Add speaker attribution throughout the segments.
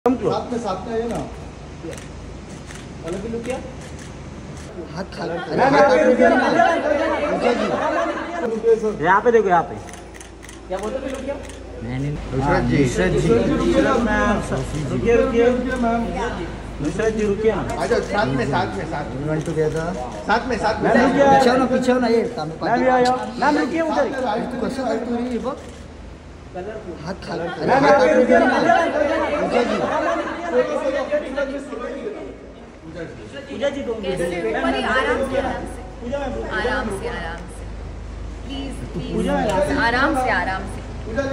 Speaker 1: साथ में है ना अलग लुक क्या हाथ खा
Speaker 2: यहाँ पे देखो यहाँ पे
Speaker 1: क्या बोलते थे लोग क्या
Speaker 2: नुसरत जी रुकिए नुसरत जी रुकिए ना
Speaker 1: अच्छा साथ में
Speaker 2: वन टुगेदर
Speaker 1: साथ में
Speaker 2: पीछे ना ये मैम रुकिए उधर
Speaker 1: कसं काय तू हे बघ
Speaker 2: हाथ खा पूजा जी दो
Speaker 3: आराम से प्लीज आराम से
Speaker 1: पूजा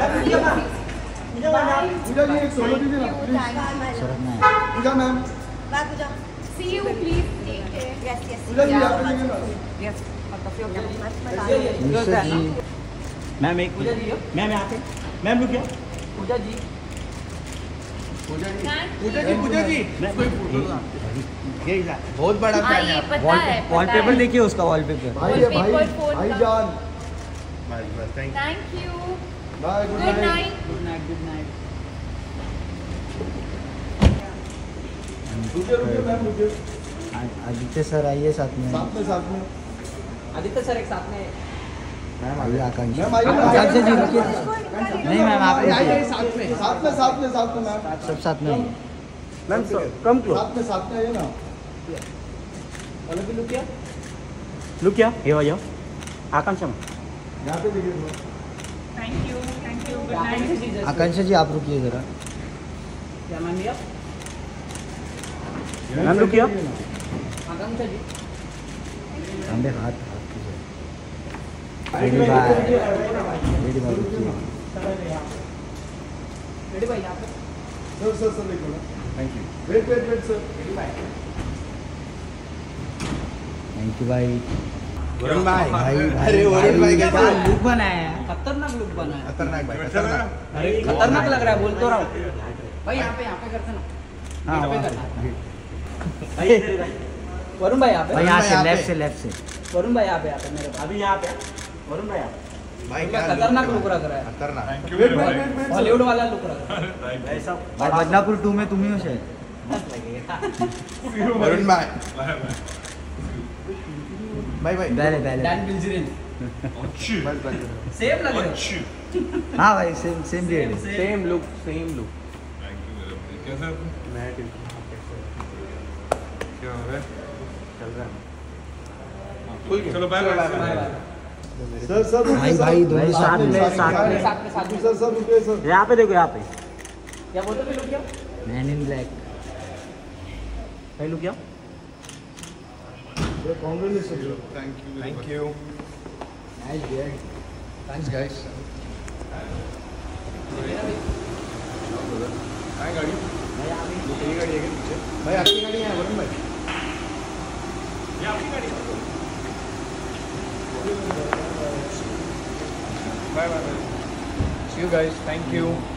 Speaker 1: जी एक सोलो दीजिए ना Pooja ma'am
Speaker 3: see you please
Speaker 1: Pooja ji आप लीजिए ना
Speaker 2: मैम एक मैम यहाँ पे मैम रुकिए
Speaker 1: पूजा जी बहुत बड़ा फैन है
Speaker 2: वॉलपेपर देखिए उसका वॉलपेपर
Speaker 1: भाई जान
Speaker 3: thank you
Speaker 1: bye
Speaker 3: good night
Speaker 1: रुकिए मैम रुकिए
Speaker 2: आदित्य सर आइए साथ में
Speaker 1: आदित्य सर एक साथ में
Speaker 2: मैम आइए आकांक्षा
Speaker 1: मैम आइए
Speaker 2: आकांक्षा जी रुकिए नहीं मैम आप रुकिए
Speaker 1: साथ में मैम
Speaker 2: सब साथ में आइए
Speaker 1: मैम कम क्लोज साथ में है ना अलग लुक क्या
Speaker 2: ये हो जाओ आकांक्षा में
Speaker 1: यहाँ पे देखिए
Speaker 3: thank you good night
Speaker 2: Akanksha ji आप रुकिए जरा
Speaker 1: क्या मैम भैया
Speaker 2: मैम रुकिए
Speaker 1: आकांक्षा जी
Speaker 2: हमें हाथ रेडी बाय रुकिए
Speaker 1: रेडी भाई यहाँ पे सर देखो ना thank you wait sir ready bye
Speaker 2: thank you भाई
Speaker 1: वरुण भाई
Speaker 2: अरे वरुण भाई
Speaker 1: कैसा
Speaker 2: लुक बनाया है
Speaker 1: खतरनाक लुक बना है खतरनाक भाई अरे खतरनाक लग रहा है बोल तो रहा हूँ भाई यहाँ पे करते ना
Speaker 2: हाँ
Speaker 1: वरुण भाई यहाँ पे
Speaker 2: भाई यहाँ से लेफ्ट से
Speaker 1: वरुण भाई यहाँ पे मेरे
Speaker 2: अभी यहाँ पे वरुण भाई
Speaker 1: भाई खतरनाक लुक लग रहा है खतरनाक हॉलीवुड वाला लुक लग रहा है
Speaker 2: ऐसा बदनापुर 2 में तुम ही हो शायद
Speaker 1: वरुण भाई भाई
Speaker 2: पहले
Speaker 1: डैन बिल्जरिन सेम लग रहा है
Speaker 2: हाँ भाई सेम डेट
Speaker 1: सेम लुक
Speaker 4: कैसा मैं क्या हो रहा है
Speaker 1: चल रहा है
Speaker 4: चलो बाय बाय
Speaker 1: सर
Speaker 2: भाई दोनों साथ में
Speaker 1: सर रुकिए सर
Speaker 2: यहाँ पे देखो यहाँ पे
Speaker 1: क्या बोलते थे लोग क्या
Speaker 2: मैन इन ब्लैक
Speaker 1: भाई लोग क्या
Speaker 4: थैंक यू
Speaker 1: थैंक्स गाइस गाड़ी तेरी गाड़ी है क्या पीछे भाई आपकी गाड़ी है वरुण भाई ये आपकी गाड़ी है bye see you guys thank you